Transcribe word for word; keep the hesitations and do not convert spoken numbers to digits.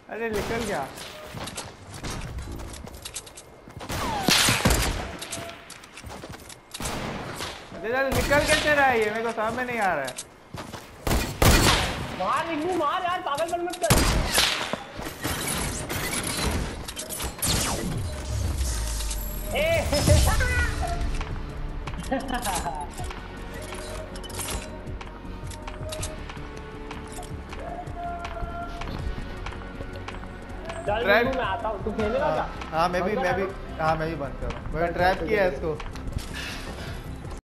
अरे निकल गया। अरे निकल कैसे रहा है ये, मेरे को समझ में नहीं आ रहा है। मार निकलू मार यार, पागलपन मत कर। चल मैं आता हूँ, तू खेलेगा क्या? हाँ मैं भी मैं भी हाँ मैं भी बंद कर रहा हूँ। मैंने ट्रैप किया है इसको।